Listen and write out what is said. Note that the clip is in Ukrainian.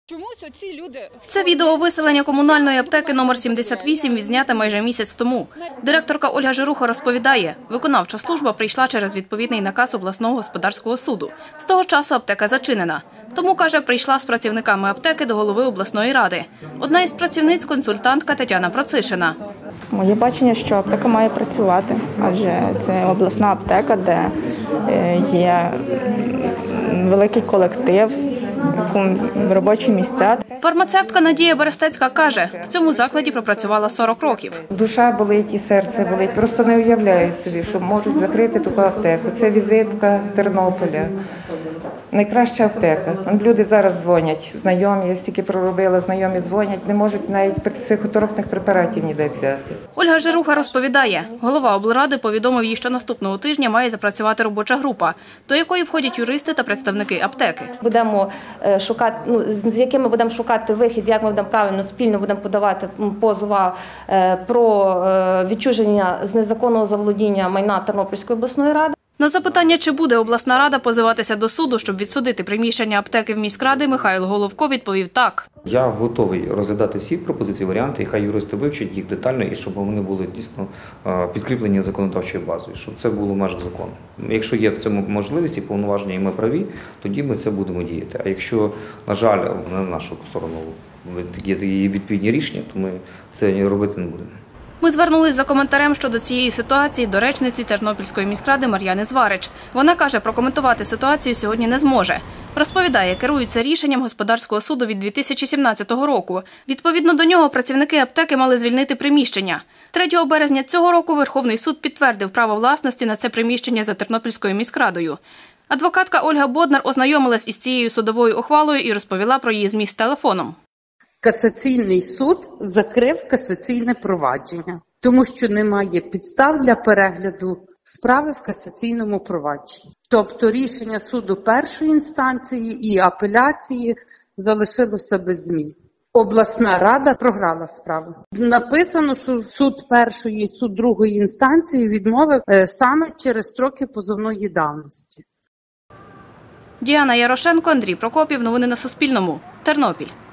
Чомусь оці люди… Це відео виселення комунальної аптеки номер 78 відзнято майже місяць тому. Директорка Ольга Жируха розповідає, виконавча служба прийшла через відповідний наказ обласного господарського суду. З того часу аптека зачинена. Тому, каже, прийшла з працівниками аптеки до голови обласної ради. Одна із працівниць – консультантка Тетяна Процишина. Моє бачення, що аптека має працювати, адже це обласна аптека, де є великий колектив, робочі місця. Фармацевтка Надія Берестецька каже, в цьому закладі пропрацювала 40 років. Душа болить і серце болить. Просто не уявляю собі, що можуть закрити таку аптеку. Це візитка Тернополя. Найкраща аптека. Люди зараз дзвонять, знайомі, я стільки проробила, знайомі дзвонять, не можуть навіть психотропних препаратів ніде взяти. Ольга Жируха розповідає, голова облради повідомив їй, що наступного тижня має запрацювати робоча група, до якої входять юристи та представники аптеки. Будемо шукати, з якими будемо шукати вихід, як ми будемо правильно спільно будемо подавати позова про відчуження з незаконного заволодіння майна Тернопільської обласної ради. На запитання, чи буде обласна рада позиватися до суду, щоб відсудити приміщення аптеки в міськради, Михайло Головко відповів так. Я готовий розглядати всі пропозиції, варіанти, і хай юристи вивчать їх детально, і щоб вони були дійсно підкріплені законодавчою базою, щоб це було в межах закону. Якщо є в цьому можливість і повноваження, і ми праві, тоді ми це будемо діяти. А якщо, на жаль, на нашу сторону є відповідні рішення, то ми це робити не будемо. Ми звернулись за коментарем щодо цієї ситуації до речниці Тернопільської міськради Мар'яни Зварич. Вона каже, прокоментувати ситуацію сьогодні не зможе. Розповідає, керується рішенням господарського суду від 2017 року. Відповідно до нього працівники аптеки мали звільнити приміщення. 3 березня цього року Верховний суд підтвердив право власності на це приміщення за Тернопільською міськрадою. Адвокатка Ольга Боднар ознайомилась із цією судовою ухвалою і розповіла про її зміст телефоном. Касаційний суд закрив касаційне провадження, тому що немає підстав для перегляду справи в касаційному провадженні. Тобто рішення суду першої інстанції і апеляції залишилося без змін. Обласна рада програла справу. Написано, що суд першої і суд другої інстанції відмовив саме через строки позовної давності. Діана Ярошенко, Андрій Прокопів. Новини на Суспільному. Тернопіль.